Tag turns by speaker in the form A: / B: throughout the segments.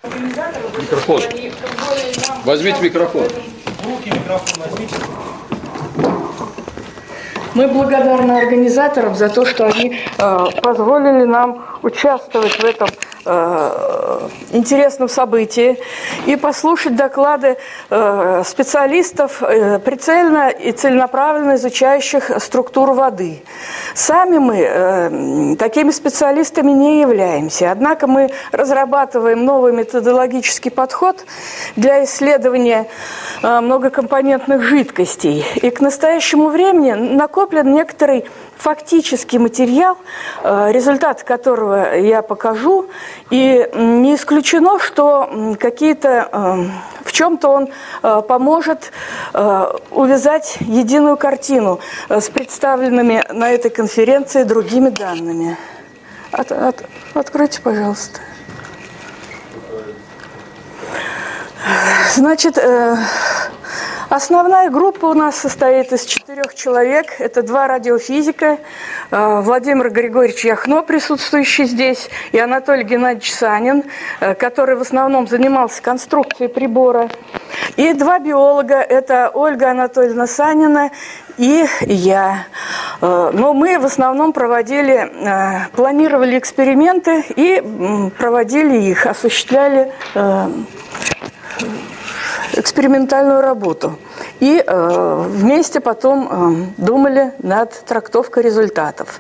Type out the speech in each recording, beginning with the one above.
A: Микрофон. Возьмите микрофон.
B: В руки микрофон возьмите.
C: Мы благодарны организаторам за то, что они позволили нам участвовать в этом интересном событии и послушать доклады специалистов, прицельно и целенаправленно изучающих структуру воды. Сами мы такими специалистами не являемся, однако мы разрабатываем новый методологический подход для исследования многокомпонентных жидкостей. И к настоящему времени накоплен некоторый фактический материал, результат которого я покажу, и не исключено, что в чем-то он поможет увязать единую картину с представленными на этой конференции другими данными. Откройте, пожалуйста. Значит, основная группа у нас состоит из 4 человек. Это 2 радиофизика, Владимир Григорьевич Яхно, присутствующий здесь, и Анатолий Геннадьевич Санин, который в основном занимался конструкцией прибора. И 2 биолога, это Ольга Анатольевна Санина и я. Но мы в основном планировали эксперименты и проводили их, осуществляли экспериментальную работу. И вместе потом думали над трактовкой результатов.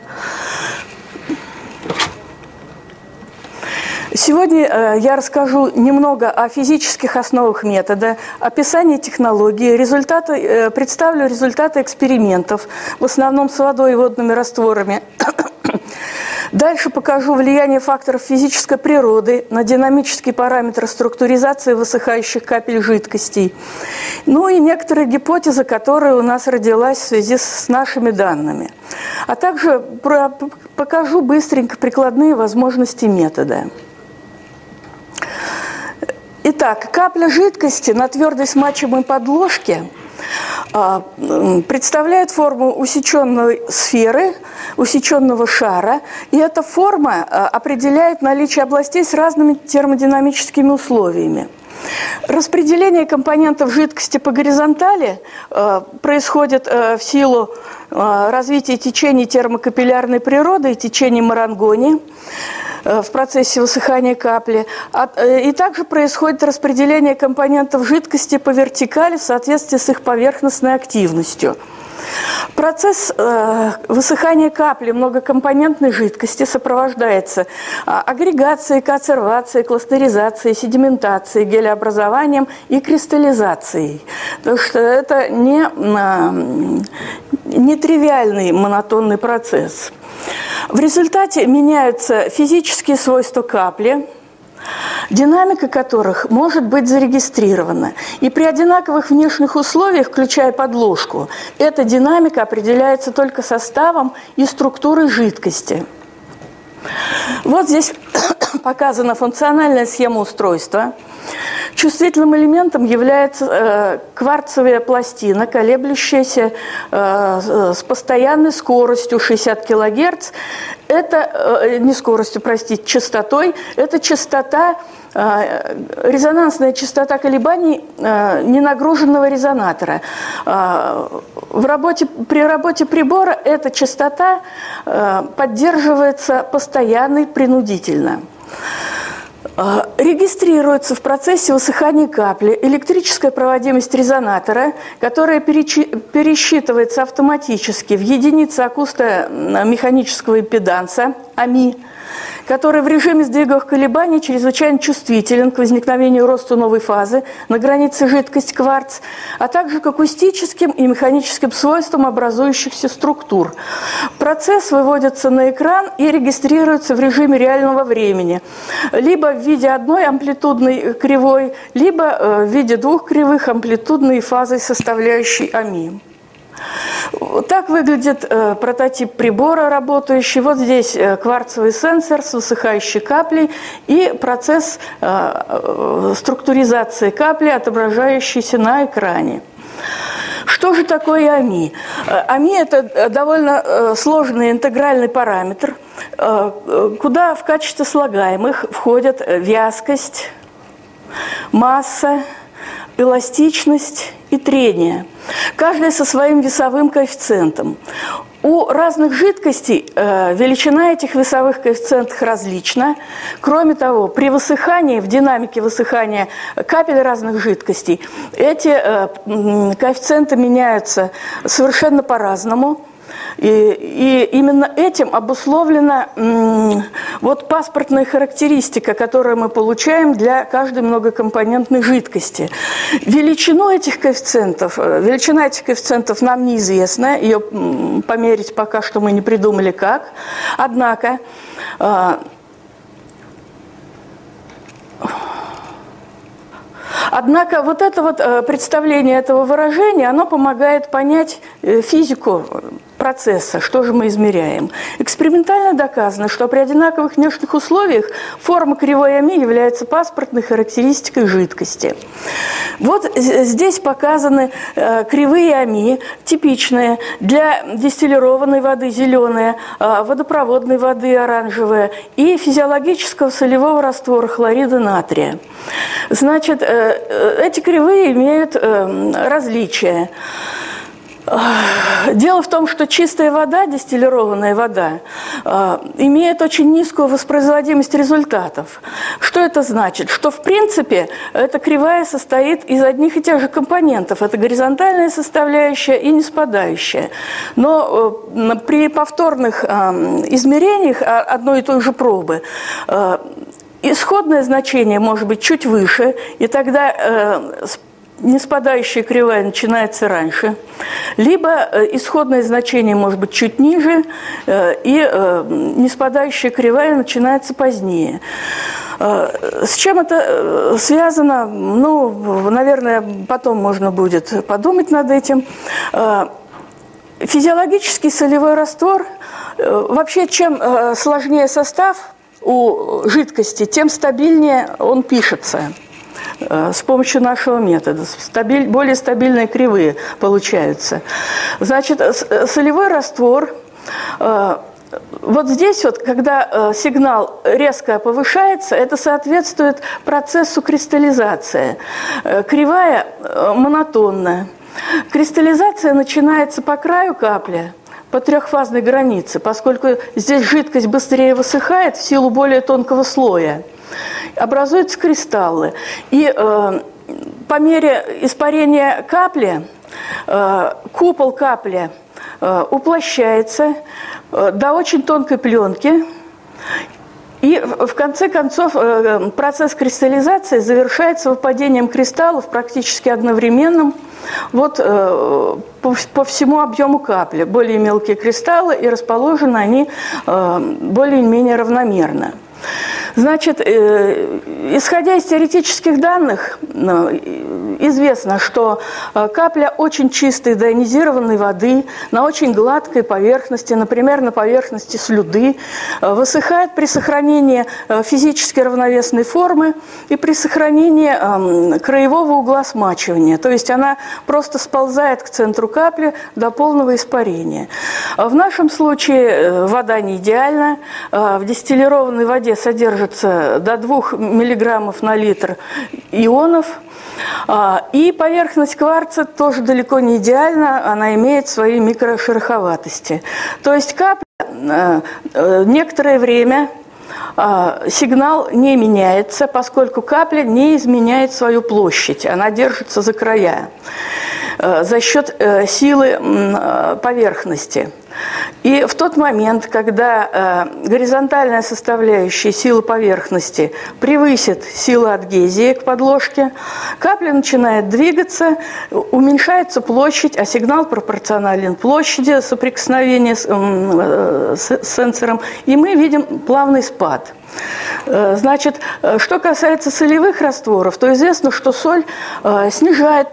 C: Сегодня я расскажу немного о физических основах метода, описании технологии, представлю результаты экспериментов, в основном с водой и водными растворами. Дальше покажу влияние факторов физической природы на динамические параметры структуризации высыхающих капель жидкостей. Ну и некоторые гипотезы, которые у нас родилась в связи с нашими данными. А также покажу быстренько прикладные возможности метода. Итак, капля жидкости на твердой смачиваемой подложке представляет форму усеченной сферы, усеченного шара, и эта форма определяет наличие областей с разными термодинамическими условиями. Распределение компонентов жидкости по горизонтали происходит в силу развития течений термокапиллярной природы и течений Марангони в процессе высыхания капли. И также происходит распределение компонентов жидкости по вертикали в соответствии с их поверхностной активностью. Процесс высыхания капли многокомпонентной жидкости сопровождается агрегацией, консервацией, кластеризацией, седиментацией, гелеобразованием и кристаллизацией. Потому что это не тривиальный монотонный процесс. В результате меняются физические свойства капли, динамика которых может быть зарегистрирована. И при одинаковых внешних условиях, включая подложку, эта динамика определяется только составом и структурой жидкости. Вот здесь показана функциональная схема устройства. Чувствительным элементом является кварцевая пластина, колеблющаяся с постоянной скоростью 60 кГц. Это не скоростью, простите, частотой. Это частота, резонансная частота колебаний ненагруженного резонатора. При работе прибора эта частота поддерживается постоянно и принудительно. Регистрируется в процессе высыхания капли электрическая проводимость резонатора, которая пересчитывается автоматически в единицы акустомеханического импеданса, АМИ, который в режиме сдвиговых колебаний чрезвычайно чувствителен к возникновению роста новой фазы на границе жидкость кварц, а также к акустическим и механическим свойствам образующихся структур. Процесс выводится на экран и регистрируется в режиме реального времени, либо в виде одной амплитудной кривой, либо в виде 2 кривых амплитудной фазой составляющей АМИ. Так выглядит прототип прибора работающий. Вот здесь кварцевый сенсор с высыхающей каплей и процесс структуризации капли, отображающийся на экране. Что же такое АМИ? АМИ – это довольно сложный интегральный параметр, куда в качестве слагаемых входят вязкость, масса, эластичность и трение. Каждая со своим весовым коэффициентом. У разных жидкостей величина этих весовых коэффициентов различна. Кроме того, при высыхании, в динамике высыхания капель разных жидкостей, эти коэффициенты меняются совершенно по-разному. И именно этим обусловлена вот паспортная характеристика, которую мы получаем для каждой многокомпонентной жидкости. Величина этих коэффициентов нам неизвестна, ее померить пока что мы не придумали как. Однако вот это вот представление этого выражения, оно помогает понять физику процесса, что же мы измеряем. Экспериментально доказано, что при одинаковых внешних условиях форма кривой ами является паспортной характеристикой жидкости. Вот здесь показаны кривые ами, типичные для дистиллированной воды зеленая, водопроводной воды оранжевая и физиологического солевого раствора хлорида натрия. Значит, эти кривые имеют различия. Дело в том, что чистая вода, дистиллированная вода, имеет очень низкую воспроизводимость результатов. Что это значит? Что, в принципе, эта кривая состоит из одних и тех же компонентов. Это горизонтальная составляющая и ниспадающая. Но при повторных измерениях одной и той же пробы исходное значение может быть чуть выше, и тогда ниспадающая кривая начинается раньше, либо исходное значение может быть чуть ниже, и ниспадающая кривая начинается позднее. С чем это связано? Ну, наверное, потом можно будет подумать над этим. Физиологический солевой раствор, вообще, чем сложнее состав у жидкости, тем стабильнее он пишется. С помощью нашего метода. Более стабильные кривые получаются. Значит, солевой раствор, вот здесь вот, когда сигнал резко повышается, это соответствует процессу кристаллизации. Кривая монотонная. Кристаллизация начинается по краю капли, по трехфазной границе, поскольку здесь жидкость быстрее высыхает в силу более тонкого слоя. Образуются кристаллы. И по мере испарения капли, купол капли уплощается до очень тонкой пленки. И в конце концов процесс кристаллизации завершается выпадением кристаллов практически одновременным вот по всему объему капли. Более мелкие кристаллы, и расположены они более-менее равномерно. Значит, исходя из теоретических данных, известно, что капля очень чистой доионизированной воды на очень гладкой поверхности, например, на поверхности слюды, высыхает при сохранении физически равновесной формы и при сохранении краевого угла смачивания. То есть она просто сползает к центру капли до полного испарения. В нашем случае вода не идеальна. В дистиллированной воде содержится до 2 мг на литр ионов. И поверхность кварца тоже далеко не идеальна, она имеет свои микрошероховатости. То есть капля некоторое время сигнал не меняется, поскольку капля не изменяет свою площадь, она держится за края за счет силы поверхности. И в тот момент, когда горизонтальная составляющая силы поверхности превысит силу адгезии к подложке, капля начинает двигаться, уменьшается площадь, а сигнал пропорционален площади соприкосновения с сенсором, и мы видим плавный спад. Значит, что касается солевых растворов, то известно, что соль снижает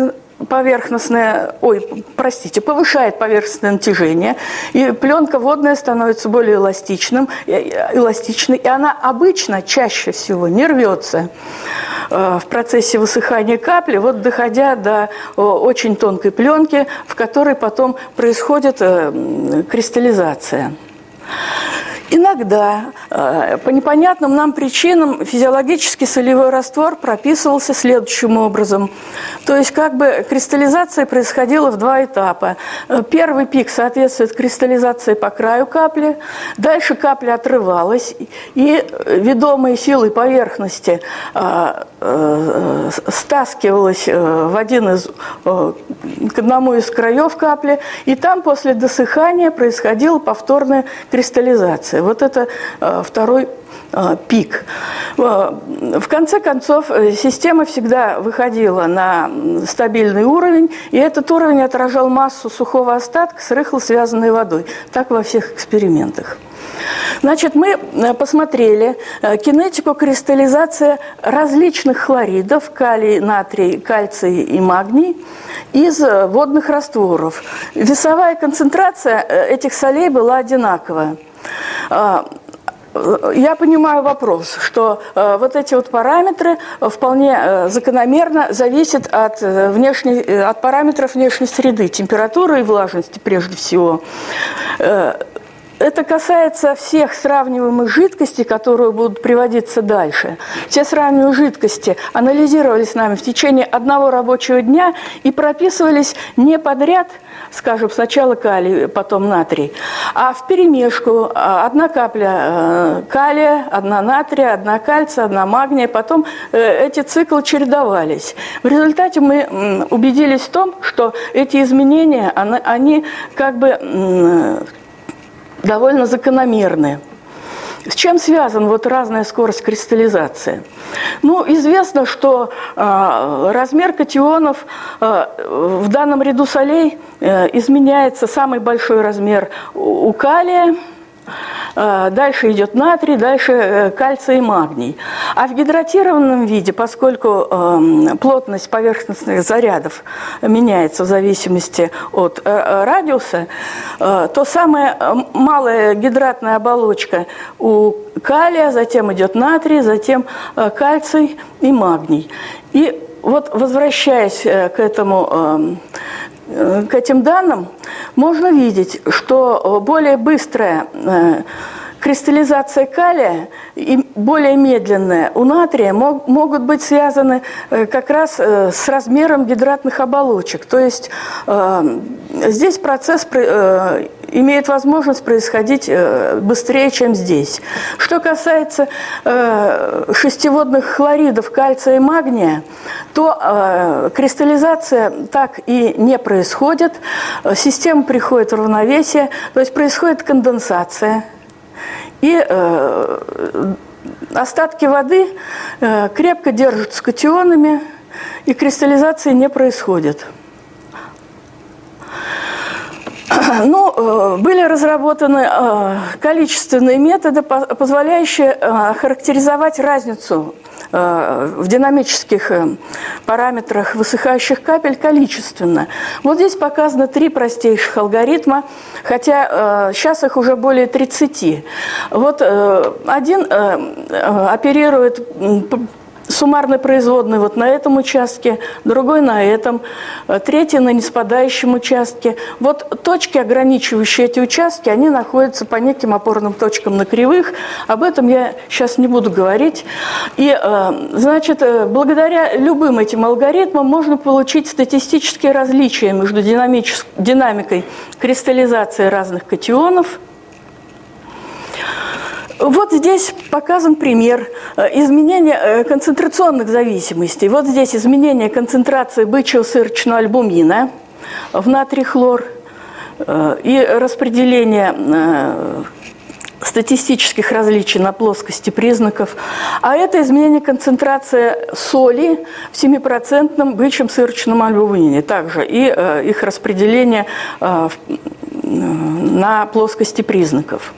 C: повышает поверхностное натяжение, и пленка водная становится более эластичной, и она обычно, чаще всего, не рвется в процессе высыхания капли, вот доходя до очень тонкой пленки, в которой потом происходит кристаллизация. Иногда по непонятным нам причинам физиологический солевой раствор прописывался следующим образом. То есть как бы кристаллизация происходила в два этапа. Первый пик соответствует кристаллизации по краю капли, дальше капля отрывалась, и ведомой силой поверхности стаскивалась к одному из краев капли, и там после досыхания происходила повторная кристаллизация. Вот это второй пик. В конце концов, система всегда выходила на стабильный уровень, и этот уровень отражал массу сухого остатка с рыхло связанной водой. Так во всех экспериментах. Значит, мы посмотрели кинетику кристаллизации различных хлоридов, калий, натрий, кальций и магний, из водных растворов. Весовая концентрация этих солей была одинаковая. Я понимаю вопрос, что вот эти вот параметры вполне закономерно зависят от параметров внешней среды, температуры и влажности прежде всего. Это касается всех сравниваемых жидкостей, которые будут приводиться дальше. Все сравниваемые жидкости анализировались нами в течение одного рабочего дня и прописывались не подряд, скажем, сначала калий, потом натрий, а вперемешку. Одна капля калия, одна натрия, одна кальция, одна магния. Потом эти циклы чередовались. В результате мы убедились в том, что эти изменения, они как бы довольно закономерны. С чем связана вот разная скорость кристаллизации? Ну, известно, что размер катионов в данном ряду солей изменяется. Самый большой размер у калия, дальше идет натрий, дальше кальций и магний. А в гидратированном виде, поскольку плотность поверхностных зарядов меняется в зависимости от радиуса, то самая малая гидратная оболочка у калия, затем идет натрий, затем кальций и магний. И вот, возвращаясь к этим данным, можно видеть, что более быстрая кристаллизация калия и более медленная у натрия могут быть связаны как раз с размером гидратных оболочек. То есть здесь процесс имеет возможность происходить быстрее, чем здесь. Что касается шестиводных хлоридов кальция и магния, то кристаллизация так и не происходит, система приходит в равновесие, то есть происходит конденсация. И остатки воды крепко держатся катионами, и кристаллизации не происходит. Ну, были разработаны количественные методы, позволяющие характеризовать разницу в динамических параметрах высыхающих капель количественно. Вот здесь показано 3 простейших алгоритма, хотя сейчас их уже более 30. Вот один оперирует суммарной производной вот на этом участке, другой на этом, третий на неспадающем участке. Вот точки, ограничивающие эти участки, они находятся по неким опорным точкам на кривых. Об этом я сейчас не буду говорить. И, значит, благодаря любым этим алгоритмам можно получить статистические различия между динамикой кристаллизации разных катионов. Вот здесь показан пример изменения концентрационных зависимостей. Вот здесь изменение концентрации бычьего сырочного альбумина в натрий-хлор и распределение статистических различий на плоскости признаков. А это изменение концентрации соли в 7% бычьем сырочном альбумине. Также и их распределение на плоскости признаков.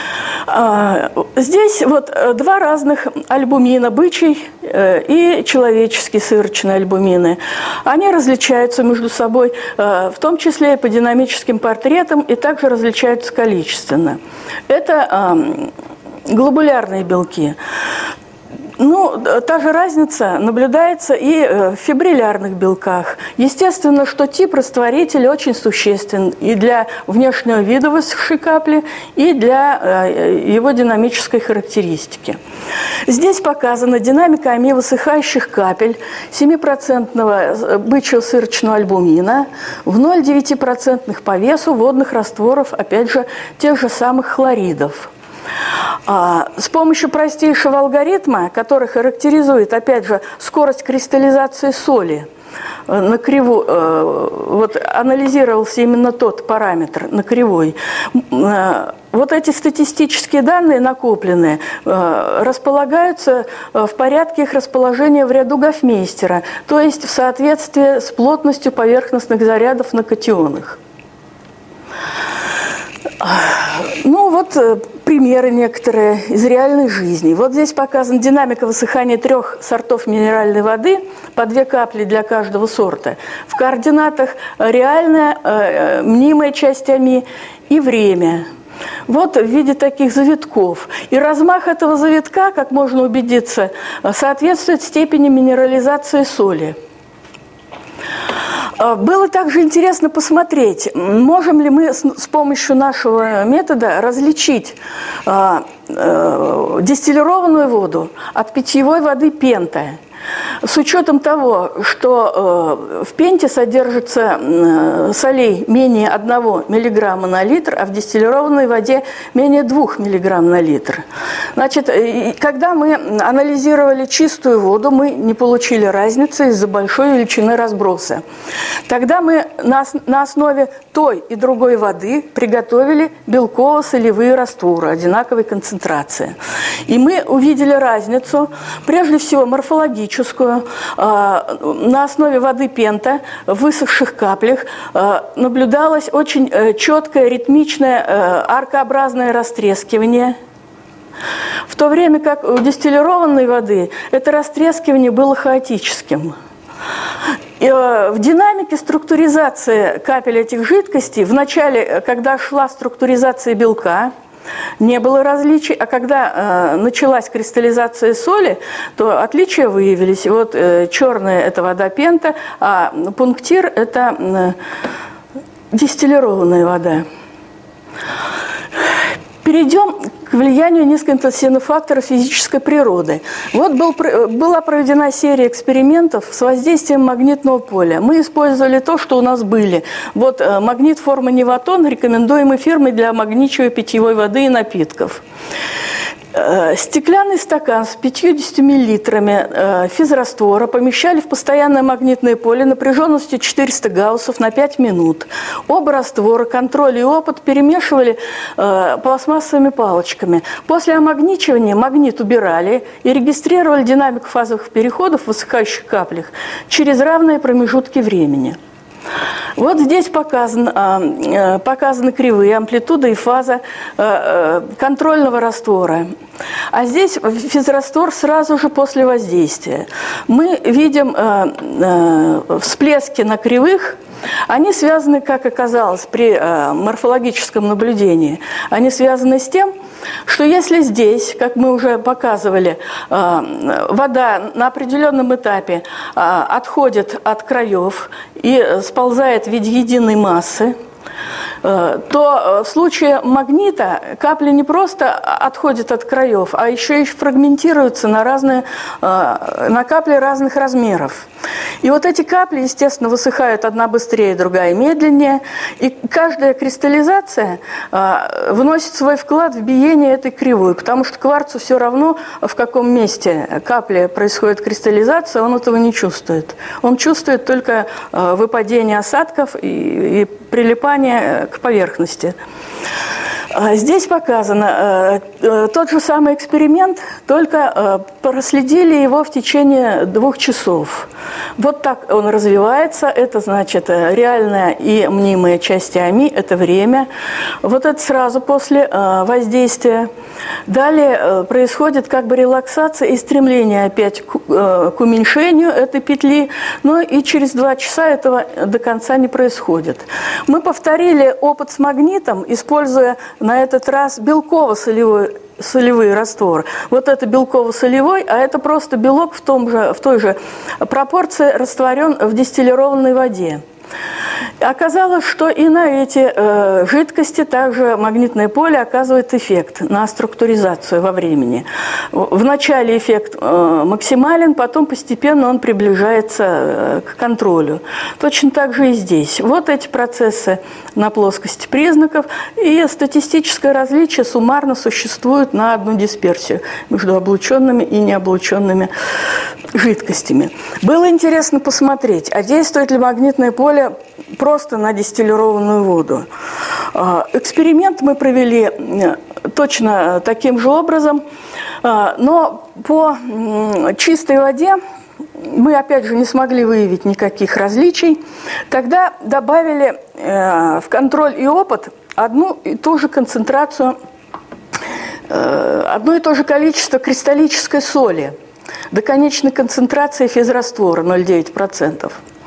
C: Здесь вот 2 разных альбумина, бычий и человеческий сырочные альбумины. Они различаются между собой, в том числе и по динамическим портретам, и также различаются количественно. Это глобулярные белки. Ну, та же разница наблюдается и в фибриллярных белках. Естественно, что тип растворителя очень существен и для внешнего вида высохшей капли, и для его динамической характеристики. Здесь показана динамика высыхающих капель 7% бычьего сырочного альбумина в 0,9% по весу водных растворов, опять же, тех же самых хлоридов. С помощью простейшего алгоритма, который характеризует, опять же, скорость кристаллизации соли, на кривой, вот анализировался именно тот параметр на кривой. Вот эти статистические данные накопленные располагаются в порядке их расположения в ряду Гофмейстера, то есть в соответствии с плотностью поверхностных зарядов на катионах. Ну вот примеры некоторые из реальной жизни. Вот здесь показана динамика высыхания 3 сортов минеральной воды, по 2 капли для каждого сорта. В координатах реальная, мнимая часть АМИ и время. Вот в виде таких завитков. И размах этого завитка, как можно убедиться, соответствует степени минерализации соли. Было также интересно посмотреть, можем ли мы с помощью нашего метода различить дистиллированную воду от питьевой воды пента. С учетом того, что в пенте содержится солей менее 1 мг на литр, а в дистиллированной воде менее 2 мг на литр. Значит, когда мы анализировали чистую воду, мы не получили разницы из-за большой величины разброса. Тогда мы на основе той и другой воды приготовили белково-солевые растворы одинаковой концентрации. И мы увидели разницу, прежде всего морфологическую, на основе воды пента в высохших каплях наблюдалось очень четкое, ритмичное, аркообразное растрескивание, в то время как у дистиллированной воды это растрескивание было хаотическим. В динамике структуризации капель этих жидкостей, в начале, когда шла структуризация белка, не было различий, а когда началась кристаллизация соли, то отличия выявились. Вот черная – это вода пента, а пунктир – это дистиллированная вода. Перейдем к влиянию низкоинтенсивных факторов физической природы. Вот была проведена серия экспериментов с воздействием магнитного поля. Мы использовали то, что у нас были. Вот магнит формы Неватон, рекомендуемый фирмой для магничивой питьевой воды и напитков. Стеклянный стакан с 50 мл физраствора помещали в постоянное магнитное поле напряженностью 400 гауссов на 5 минут. Оба раствора, контроль и опыт перемешивали пластмассовыми палочками. После омагничивания магнит убирали и регистрировали динамику фазовых переходов в высыхающих каплях через равные промежутки времени. Вот здесь показаны кривые, амплитуда и фаза контрольного раствора. А здесь физраствор сразу же после воздействия. Мы видим всплески на кривых. Они связаны, как оказалось при морфологическом наблюдении, они связаны с тем, что если здесь, как мы уже показывали, вода на определенном этапе отходит от краев и сползает в виде единой массы, то в случае магнита капли не просто отходят от краев, а еще и фрагментируются на капли разных размеров. И вот эти капли, естественно, высыхают одна быстрее, другая медленнее. И каждая кристаллизация вносит свой вклад в биение этой кривой, потому что кварцу все равно, в каком месте капли происходит кристаллизация, он этого не чувствует. Он чувствует только выпадение осадков и прилипание к поверхности. Здесь показано тот же самый эксперимент, только проследили его в течение 2 часов. Вот так он развивается. Это значит реальная и мнимая части АМИ, это время. Вот это сразу после воздействия. Далее происходит как бы релаксация и стремление опять к уменьшению этой петли, но и через 2 часа этого до конца не происходит. Мы повторили опыт с магнитом, используя на этот раз белково-солевой белково-солевые растворы. Вот это белково-солевой, а это просто белок в той же пропорции растворен в дистиллированной воде. Оказалось, что и на эти жидкости также магнитное поле оказывает эффект на структуризацию во времени. Вначале эффект максимален, потом постепенно он приближается к контролю. Точно так же и здесь. Вот эти процессы на плоскости признаков, и статистическое различие суммарно существует на одну дисперсию между облученными и необлученными жидкостями. Было интересно посмотреть, а действует ли магнитное поле просто на дистиллированную воду. Эксперимент мы провели точно таким же образом, но по чистой воде мы, опять же, не смогли выявить никаких различий. Тогда добавили в контроль и опыт одну и ту же концентрацию, одно и то же количество кристаллической соли до конечной концентрации физраствора 0,9%.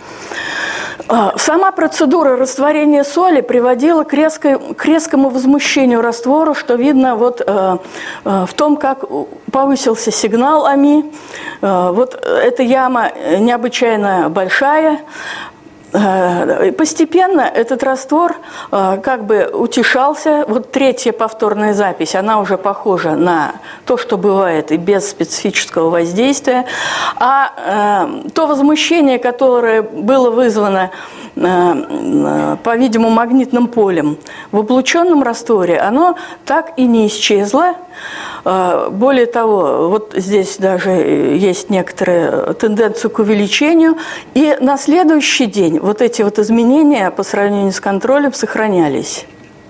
C: Сама процедура растворения соли приводила к резкому возмущению раствора, что видно вот в том, как повысился сигнал АМИ. Вот эта яма необычайно большая. Постепенно этот раствор как бы утешался. Вот третья повторная запись, она уже похожа на то, что бывает и без специфического воздействия. А то возмущение, которое было вызвано, по-видимому, магнитным полем в облученном растворе, оно так и не исчезло. Более того, вот здесь даже есть некоторая тенденция к увеличению. И на следующий день вот эти вот изменения по сравнению с контролем сохранялись.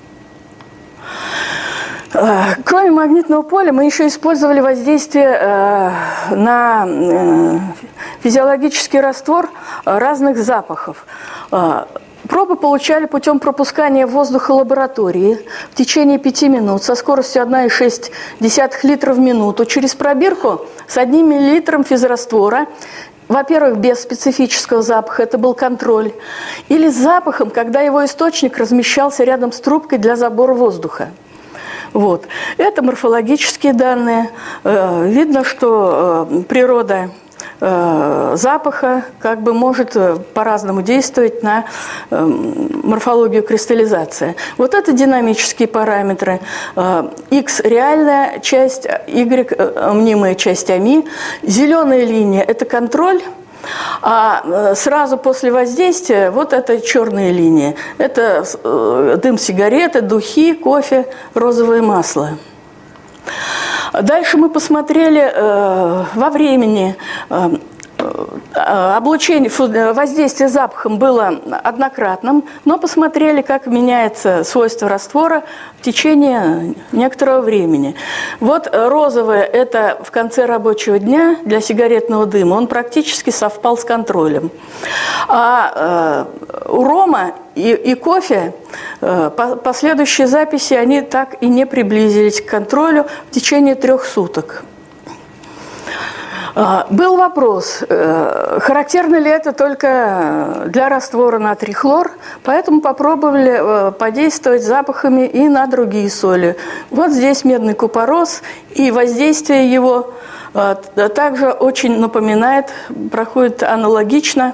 C: Кроме магнитного поля, мы еще использовали воздействие на физиологический раствор разных запахов. Пробы получали путем пропускания воздуха лаборатории в течение 5 минут со скоростью 1,6 литра в минуту через пробирку с 1 миллилитром физраствора. Во-первых, без специфического запаха, это был контроль. Или с запахом, когда его источник размещался рядом с трубкой для забора воздуха. Вот. Это морфологические данные. Видно, что природа запаха как бы может по-разному действовать на морфологию кристаллизации. Вот это динамические параметры. X – реальная часть, Y – мнимая часть АМИ. Зеленая линия – это контроль. А сразу после воздействия вот это черная линия. Это дым сигареты, духи, кофе, розовое масло. Дальше мы посмотрели во времени. Воздействие запахом было однократным, но посмотрели, как меняется свойство раствора в течение некоторого времени. Вот розовое – это в конце рабочего дня для сигаретного дыма, он практически совпал с контролем. А у рома и кофе последующие записи, они так и не приблизились к контролю в течение 3 суток. Был вопрос, характерно ли это только для раствора натрий-хлор, поэтому попробовали подействовать запахами и на другие соли. Вот здесь медный купорос, и воздействие его также очень напоминает, проходит аналогично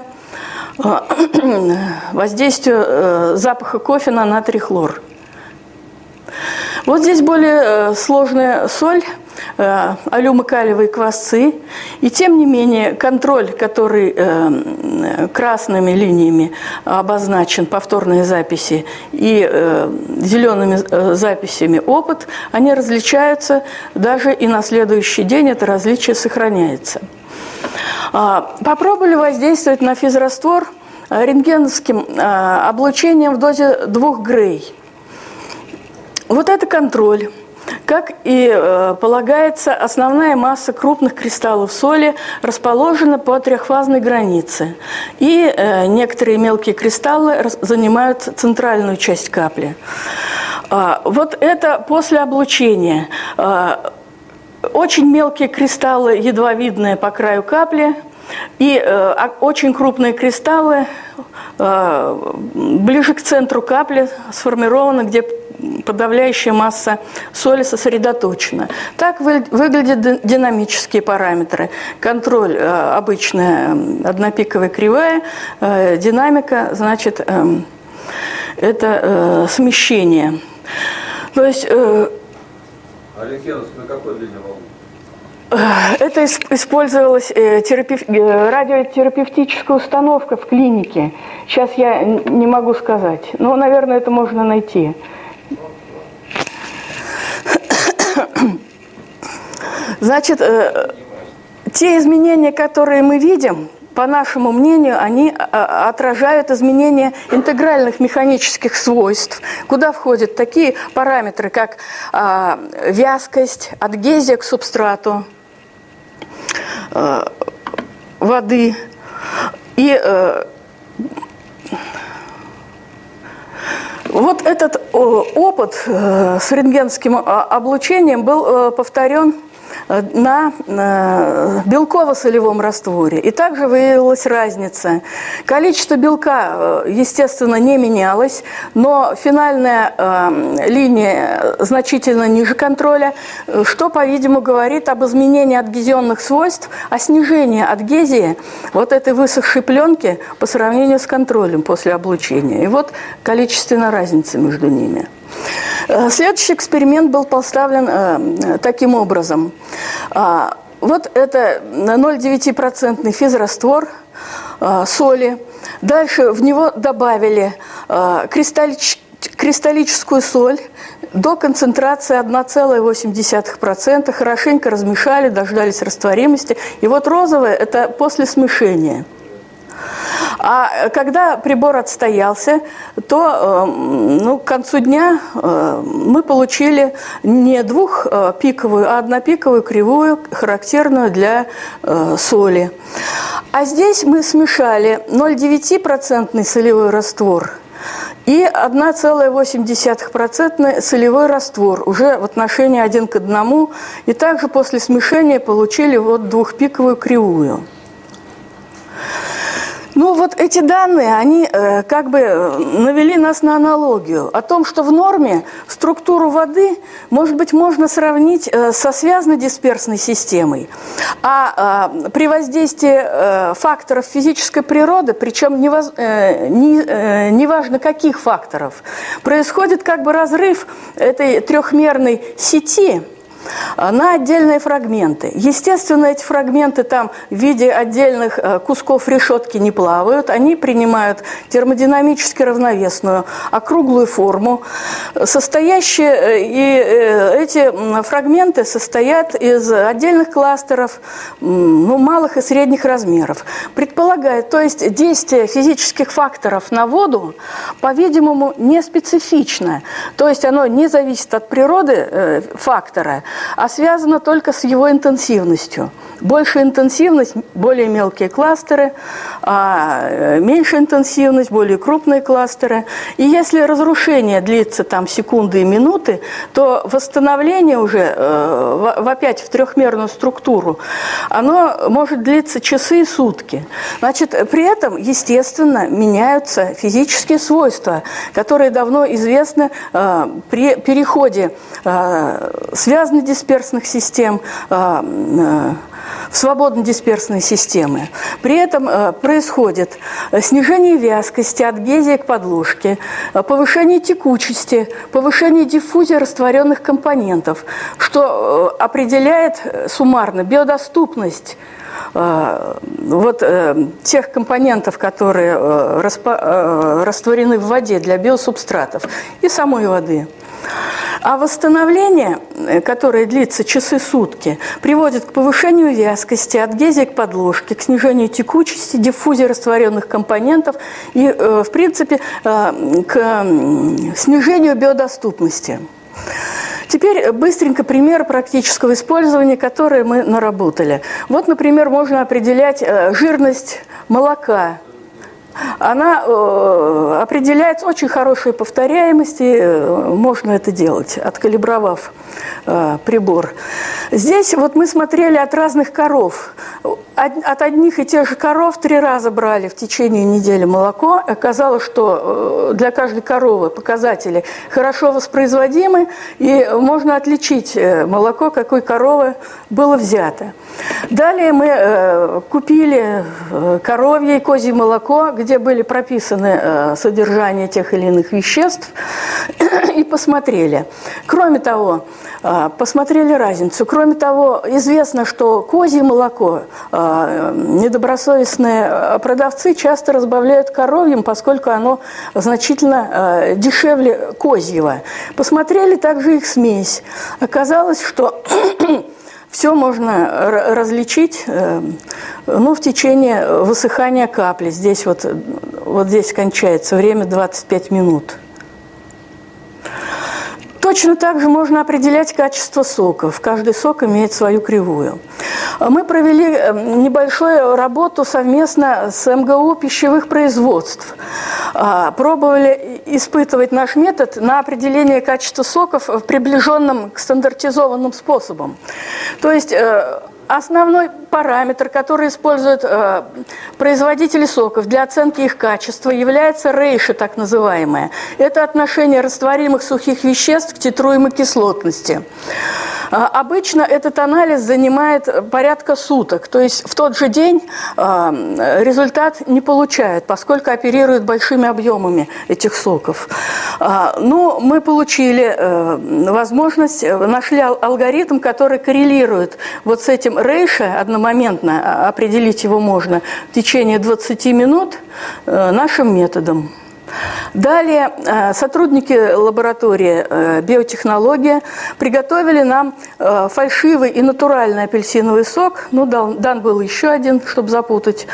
C: воздействию запаха кофе на натрий-хлор. Вот здесь более сложная соль, алюмокалиевые квасцы, и тем не менее контроль, который красными линиями обозначен, повторные записи, и зелеными записями опыт, они различаются даже и на следующий день, это различие сохраняется. Попробовали воздействовать на физраствор рентгеновским облучением в дозе 2 грей. Вот это контроль. Как и полагается, основная масса крупных кристаллов соли расположена по трехфазной границе. И некоторые мелкие кристаллы занимают центральную часть капли. Вот это после облучения. Очень мелкие кристаллы, едва видные по краю капли, и очень крупные кристаллы ближе к центру капли сформированы, где подавляющая масса соли сосредоточена. Так выглядят динамические параметры. Контроль обычная однопиковая кривая, динамика, значит, это смещение. То есть...
A: Олег Янович, на какой длине волны?
C: Это использовалась радиотерапевтическая установка в клинике. Сейчас я не могу сказать. Но, наверное, это можно найти. Значит, те изменения, которые мы видим, по нашему мнению, они отражают изменения интегральных механических свойств, куда входят такие параметры, как вязкость, адгезия к субстрату воды. И вот этот опыт с рентгенским облучением был повторен на белково-солевом растворе. И также выявилась разница. Количество белка, естественно, не менялось, но финальная линия значительно ниже контроля, что, по-видимому, говорит об изменении адгезионных свойств, о снижении адгезии вот этой высохшей пленки по сравнению с контролем после облучения. И вот количественная разница между ними. Следующий эксперимент был поставлен таким образом. Вот это 0,9% физраствор соли. Дальше в него добавили кристаллическую соль до концентрации 1,8%. Хорошенько размешали, дождались растворимости. И вот розовое – это после смешения. А когда прибор отстоялся, то к концу дня мы получили не двухпиковую, а однопиковую кривую, характерную для соли. А здесь мы смешали 0,9% солевой раствор и 1,8% солевой раствор уже в отношении 1 к 1. И также после смешения получили вот двухпиковую кривую. Ну, вот эти данные, они как бы навели нас на аналогию о том, что в норме структуру воды, может быть, можно сравнить со связно-дисперсной системой. А при воздействии факторов физической природы, причем неважно каких факторов, происходит как бы разрыв этой трехмерной сети на отдельные фрагменты. Естественно, эти фрагменты там в виде отдельных кусков решетки не плавают, они принимают термодинамически равновесную округлую форму, состоящие, и эти фрагменты состоят из отдельных кластеров, малых и средних размеров. Предполагает, то есть действие физических факторов на воду, по-видимому, не специфично, то есть оно не зависит от природы фактора, а связано только с его интенсивностью. Большая интенсивность – более мелкие кластеры, а меньшая интенсивность – более крупные кластеры. И если разрушение длится там секунды и минуты, то восстановление уже опять в трехмерную структуру, оно может длиться часы и сутки. Значит, при этом, естественно, меняются физические свойства, которые давно известны при переходе связно-дисперсных систем в свободно-дисперсные системы. При этом происходит снижение вязкости, адгезия к подложке, повышение текучести, повышение диффузии растворенных компонентов, что определяет суммарно биодоступность тех компонентов, которые растворены в воде для биосубстратов и самой воды. А восстановление, которое длится часы-сутки, приводит к повышению вязкости, адгезии к подложке, к снижению текучести, диффузии растворенных компонентов и, в принципе, к снижению биодоступности. Теперь быстренько пример практического использования, который мы наработали. Вот, например, можно определять жирность молока она определяется очень хорошей повторяемостью, можно это делать, откалибровав прибор. Здесь вот мы смотрели от разных коров. От одних и тех же коров 3 раза брали в течение недели молоко. Оказалось, что для каждой коровы показатели хорошо воспроизводимы, и можно отличить молоко, какой коровы было взято. Далее мы купили коровье и козье молоко, где были прописаны содержание тех или иных веществ, и посмотрели. Кроме того, посмотрели разницу. Кроме того, известно, что козье молоко недобросовестные продавцы часто разбавляют коровьим, поскольку оно значительно дешевле козьего. Посмотрели также их смесь. Оказалось, что все можно различить в течение высыхания капли. Здесь вот здесь кончается время 25 минут. Точно так же можно определять качество соков. Каждый сок имеет свою кривую. Мы провели небольшую работу совместно с МГУ пищевых производств. Пробовали испытывать наш метод на определение качества соков приближенным к стандартизованным способам. То есть основной параметр, который используют производители соков для оценки их качества, является рейшо, так называемое. Это отношение растворимых сухих веществ к титруемой кислотности. Обычно этот анализ занимает порядка суток, то есть в тот же день результат не получают, поскольку оперируют большими объемами этих соков. Но мы получили возможность, нашли алгоритм, который коррелирует вот с этим рейшо, одномоментно определить его можно в течение 20 минут нашим методом. Далее сотрудники лаборатории биотехнология приготовили нам фальшивый и натуральный апельсиновый сок, дан был еще один, чтобы запутать,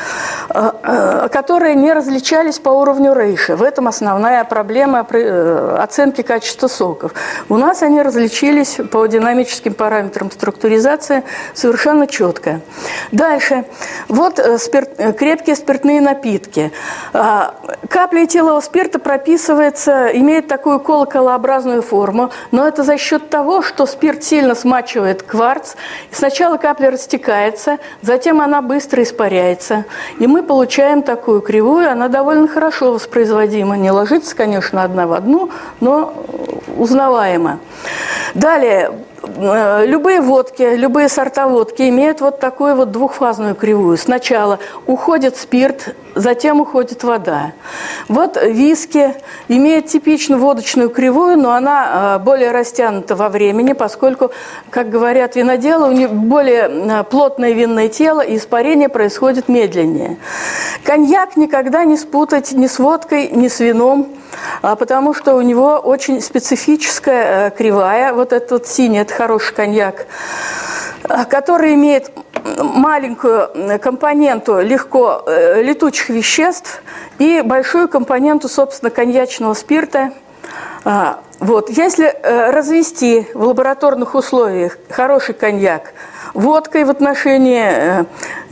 C: которые не различались по уровню рейшо. В этом основная проблема оценки качества соков. У нас они различились по динамическим параметрам структуризации совершенно четко. Дальше. Вот крепкие спиртные напитки. Капля этилового спирта прописывается, имеет такую колоколообразную форму, но это за счет того, что спирт сильно смачивает кварц. Сначала капля растекается, затем она быстро испаряется. И мы получаем такую кривую, она довольно хорошо воспроизводима. Не ложится, конечно, одна в одну, но узнаваема. Далее. Любые водки, любые сорта водки имеют вот такую вот двухфазную кривую. Сначала уходит спирт, затем уходит вода. Вот виски имеет типичную водочную кривую, но она более растянута во времени, поскольку, как говорят виноделы, у них более плотное винное тело, и испарение происходит медленнее. Коньяк никогда не спутать ни с водкой, ни с вином, потому что у него очень специфическая кривая. Вот этот вот синий – это хороший коньяк, который имеет маленькую компоненту легко летучих веществ и большую компоненту, собственно, коньячного спирта. Вот. Если развести в лабораторных условиях хороший коньяк водкой в отношении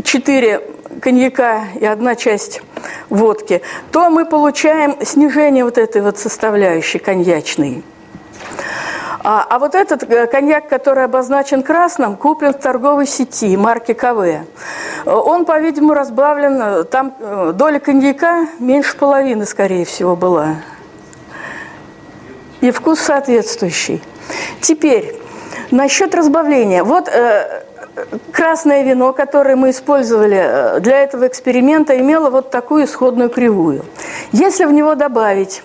C: 4 коньяка и 1 часть водки, то мы получаем снижение вот этой вот составляющей коньячной. А вот этот коньяк, который обозначен красным, куплен в торговой сети марки КВ. Он, по-видимому, разбавлен, там доля коньяка меньше половины, скорее всего, была. И вкус соответствующий. Теперь, насчет разбавления. Вот красное вино, которое мы использовали для этого эксперимента, имело вот такую исходную кривую. Если в него добавить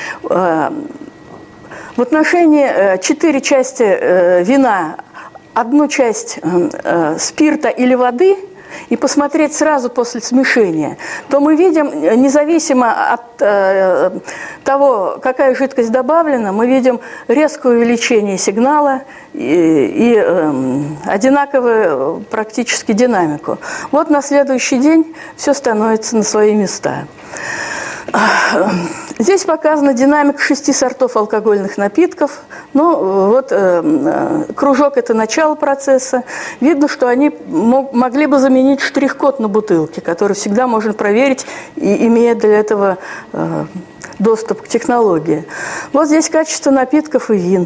C: в отношении 4 части вина 1 часть спирта или воды и посмотреть сразу после смешения, то мы видим, независимо от того, какая жидкость добавлена, мы видим резкое увеличение сигнала и одинаковую практически динамику. Вот на следующий день все становится на свои места. Здесь показана динамика 6 сортов алкогольных напитков. Ну, вот кружок – это начало процесса. Видно, что они могли бы заменить штрих-код на бутылке, который всегда можно проверить, имея для этого доступ к технологии. Вот здесь качество напитков и вин.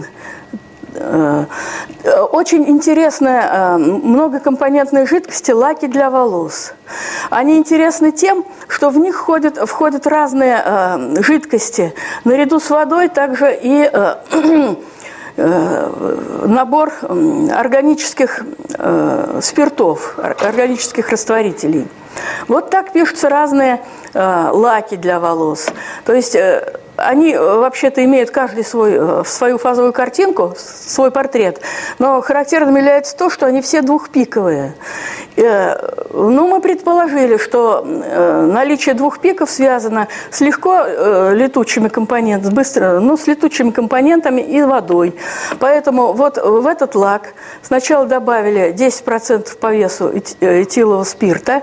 C: Очень интересная многокомпонентные жидкости, лаки для волос. Они интересны тем, что в них входят разные жидкости. Наряду с водой также и набор органических спиртов, органических растворителей. Вот так пишутся разные лаки для волос. То есть они вообще-то имеют каждый свою фазовую картинку, свой портрет, но характерным является то, что они все двухпиковые. Ну, мы предположили, что наличие двух пиков связано с легко летучими компонентами, с летучими компонентами и водой. Поэтому вот в этот лак сначала добавили 10% по весу этилового спирта,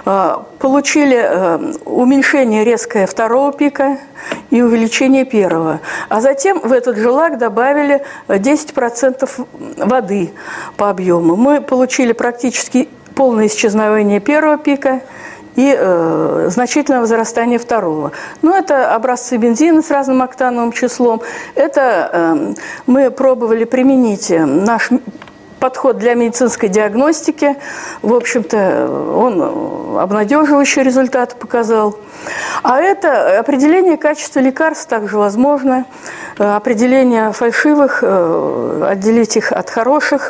C: получили уменьшение резкое второго пика и увеличение первого. А затем в этот же лак добавили 10% воды по объему. Мы получили практически полное исчезновение первого пика и значительное возрастание второго. Ну, это образцы бензина с разным октановым числом. Это мы пробовали применить наш подход для медицинской диагностики. В общем-то, он обнадеживающий результат показал. А это определение качества лекарств также возможно. Определение фальшивых, отделить их от хороших.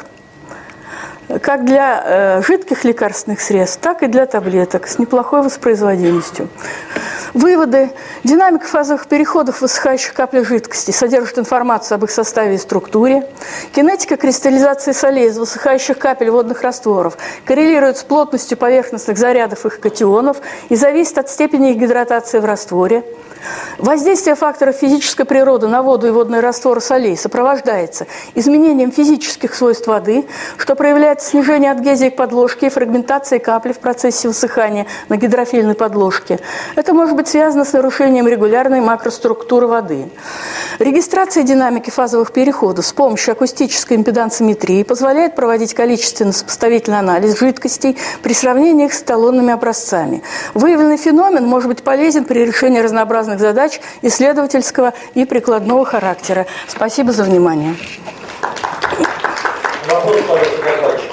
C: Как для жидких лекарственных средств, так и для таблеток с неплохой воспроизводимостью. Выводы. Динамика фазовых переходов в высыхающих каплях жидкости содержит информацию об их составе и структуре. Кинетика кристаллизации солей из высыхающих капель водных растворов коррелирует с плотностью поверхностных зарядов их катионов и зависит от степени их гидратации в растворе. Воздействие факторов физической природы на воду и водные растворы солей сопровождается изменением физических свойств воды, что проявляет снижение адгезии к подложке и фрагментации капли в процессе высыхания на гидрофильной подложке. Это может быть связано с нарушением регулярной макроструктуры воды. Регистрация динамики фазовых переходов с помощью акустической импедансометрии позволяет проводить количественно-сопоставительный анализ жидкостей при сравнении их с эталонными образцами. Выявленный феномен может быть полезен при решении разнообразных задач исследовательского и прикладного характера. Спасибо за внимание.
A: Вопрос, пожалуйста, докладчик.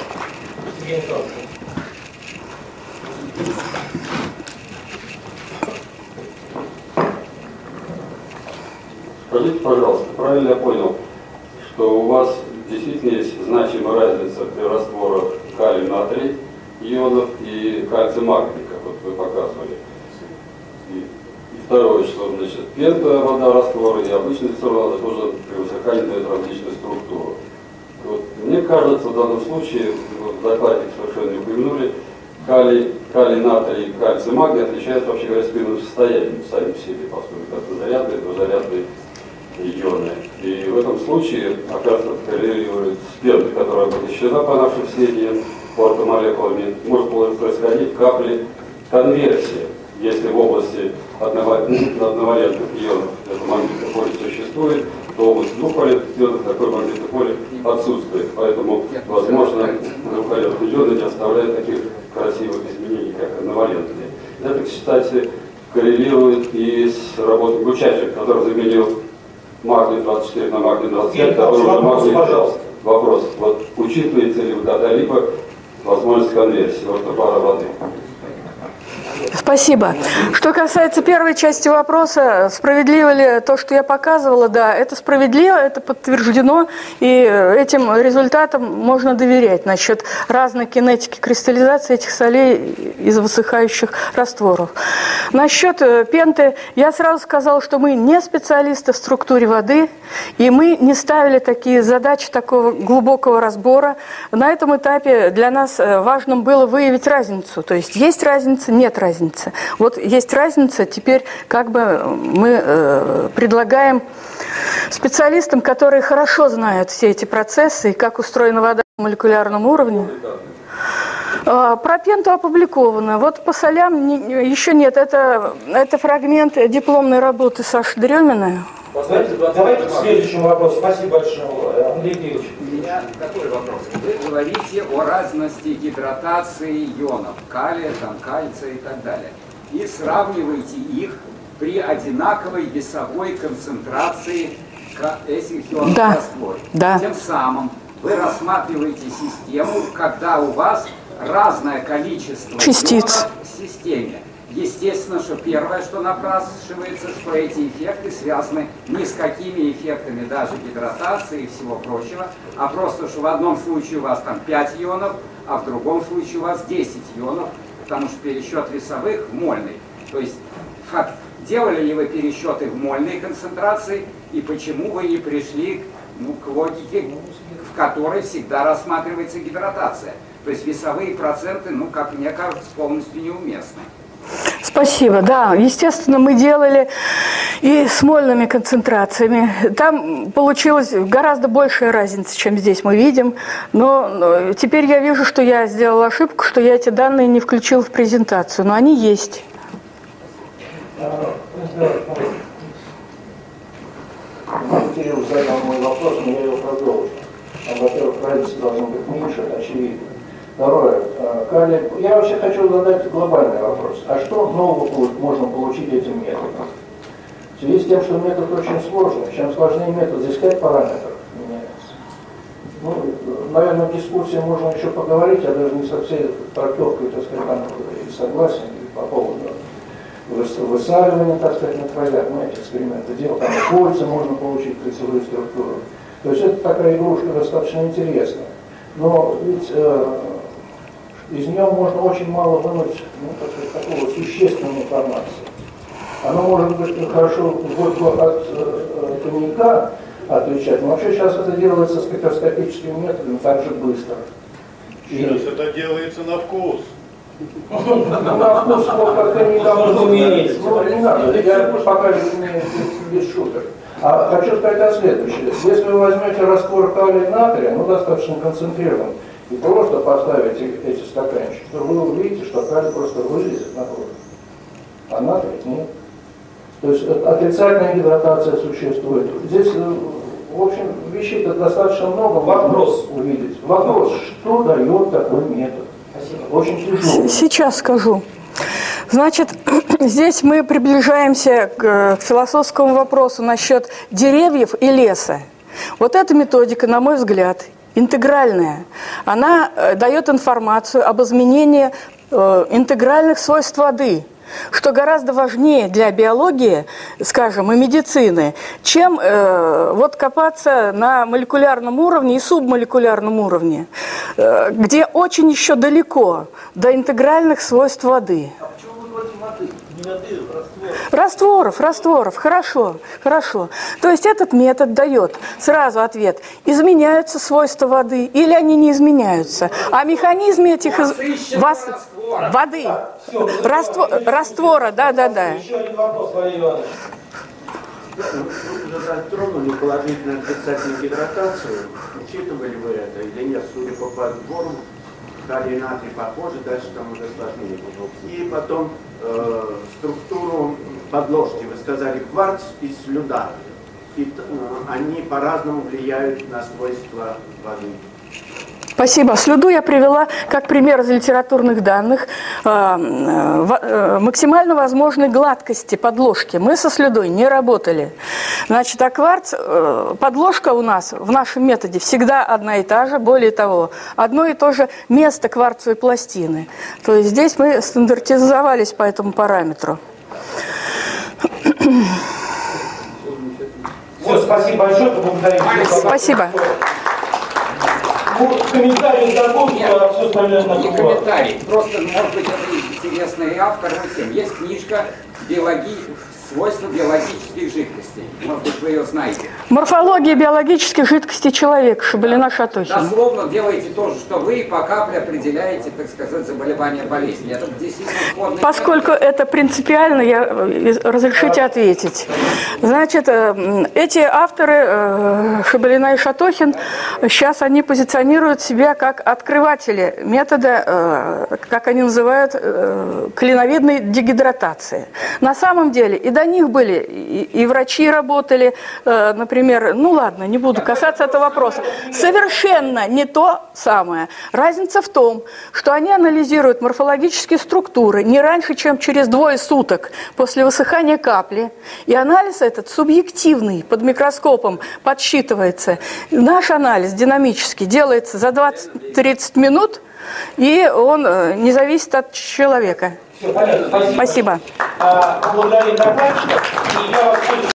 A: Скажите, пожалуйста, правильно я понял, что у вас действительно есть значимая разница при растворах калий-натрий ионов и кальций-магний, как вот вы показывали. И второе, что значит пента вода раствора и обычный раствор тоже при высыхании дает различную структуру. Вот, мне кажется, в данном случае, вот, в докладе совершенно не упомянули, калий-натрий и кальций-магний отличаются, вообще говоря, спинным состоянием сами по себе, поскольку это зарядные, двузарядные ионы. И в этом случае, оказывается, коррелирует с пентой, которая будет исчезна по нашим сведениям, ортомолекулами, может происходить капли конверсии. Если в области одновалентных ионов это магнитное поле существует, то в области двухвалентных ионов такое магнитное поле отсутствует. Поэтому, возможно, двухвалентные ионы не оставляют таких красивых изменений, как одновалентные. Это, кстати, коррелирует и с работой Гучачек, который заменил магний 24 на магний 25.
B: Пожалуйста.
A: Вопрос. Вот учитывается ли когда-либо возможность конверсии ортопара воды?
C: Спасибо. Что касается первой части вопроса, справедливо ли то, что я показывала, да, это справедливо, это подтверждено, и этим результатам можно доверять насчет разной кинетики кристаллизации этих солей из высыхающих растворов. Насчет пенты я сразу сказала, что мы не специалисты в структуре воды, и мы не ставили такие задачи такого глубокого разбора. На этом этапе для нас важным было выявить разницу, то есть разница, нет разницы. Вот есть разница, теперь как бы мы предлагаем специалистам, которые хорошо знают все эти процессы и как устроена вода на молекулярном уровне. Про пенту опубликовано. Вот по солям еще нет. Это фрагмент дипломной работы Саши Дреминой.
B: Давайте к следующему вопросу. Спасибо большое, Андрей Кириллович.
D: У меня такой вопрос. Вы говорите о разности гидратации ионов, калия, кальция и так далее. И сравниваете их при одинаковой весовой концентрации этих ионов в растворе.
C: Да.
D: Тем самым вы рассматриваете систему, когда у вас разное количество
C: частиц
D: ионов в системе. Естественно, что первое, что напрашивается, что эти эффекты связаны ни с какими эффектами даже гидратации и всего прочего, а просто, что в одном случае у вас там 5 ионов, а в другом случае у вас 10 ионов, потому что пересчет весовых в мольный. То есть, делали ли вы пересчеты в мольной концентрации и почему вы не пришли к логике, в которой всегда рассматривается гидратация? То есть весовые проценты, как мне кажется, полностью неуместны.
C: Спасибо. Да, естественно, мы делали и с мольными концентрациями. Там получилась гораздо большая разница, чем здесь мы видим. Но теперь я вижу, что я сделала ошибку, что я эти данные не включила в презентацию. Но они есть.
E: Кирилл задал мой вопрос, но я его продолжу. Во-первых, разница должна быть меньше, это очевидно. Второе. Я вообще хочу задать глобальный вопрос. А что нового можно получить этим методом? В связи с тем, что метод очень сложный, чем сложнее метод, здесь 5 параметров меняется. Наверное, в дискуссии можно еще поговорить, я даже не со всей трактовкой, так сказать, согласен по поводу высаливания, так сказать, на кролях, эти эксперименты делал, там кольца можно получить кольцевую структуру. То есть это такая игрушка достаточно интересная. Но ведь из нее можно очень мало вынуть такого существенной информации. Оно может быть хорошо от коньяка отличать, но вообще сейчас это делается спектроскопическими методами так же быстро.
F: Сейчас это делается на вкус.
E: На вкус как-то не надо. Я покажу без шуток. А хочу сказать о следующем. Если вы возьмете раствор калия и натрия, достаточно концентрированный, и просто поставите эти стаканчики, то вы увидите, что калий просто вылезет наружу, а натрий нет. То есть отрицательная гидратация существует. Здесь, в общем, вещей-то достаточно много.
B: Вопрос.
E: Увидеть. Вопрос, что дает такой метод?
B: Спасибо.
E: Очень тяжелый.
C: Сейчас скажу. Значит, здесь мы приближаемся к философскому вопросу насчет деревьев и леса. Вот эта методика, на мой взгляд, интегральная. Она дает информацию об изменении интегральных свойств воды, что гораздо важнее для биологии, скажем, и медицины, чем копаться на молекулярном уровне и субмолекулярном уровне, где очень еще далеко до интегральных свойств воды.
D: А почему вы против воды?
B: Не воды,
C: Растворов, хорошо. То есть этот метод дает сразу ответ, изменяются свойства воды или они не изменяются. О механизме этих воды, раствора, да.
B: Еще один вопрос, Валерий Иванович.
G: Вы уже затронули положительную отрицательную гидратацию. Учитывали вы это или нет? Судя по подбору, калий и натрий похожи, дальше там уже сложнее. И потом структуру подложки. Вы сказали кварц и слюда. И они по-разному влияют на свойства воды.
C: Спасибо. Слюду я привела как пример из литературных данных максимально возможной гладкости подложки. Мы со слюдой не работали. Значит, а кварц, подложка у нас в нашем методе всегда одна и та же. Более того, одно и то же место кварцевой пластины. То есть здесь мы стандартизовались по этому параметру.
B: Все, спасибо большое, поблагодарим.
C: Спасибо.
B: Комментарии забудь, а все остальное на
D: Не комментарий, просто, может быть, это интересный автор всем. Есть книжка свойства биологических жидкостей. Может быть, вы ее знаете.
C: Морфология биологических жидкостей человека, Шабалина-Шатохина.
D: Дословно делаете то же, что вы, и по капле определяете, так сказать, заболевание болезни. Это действительно сходный
C: Поскольку это принципиально, разрешите ответить. Значит, эти авторы, Шабалина и Шатохин, сейчас они позиционируют себя как открыватели метода, как они называют, клиновидной дегидратации. На самом деле и до них были, и врачи работали, например, ну ладно, не буду касаться этого вопроса. Совершенно не то самое. Разница в том, что они анализируют морфологические структуры не раньше, чем через 2 суток после высыхания капли. И анализ этот субъективный, под микроскопом подсчитывается. Наш анализ динамический делается за 20-30 минут, и он не зависит от человека.
B: Все, понятно, спасибо.
C: Спасибо.
B: Поблагодарим докладчиков, и я вас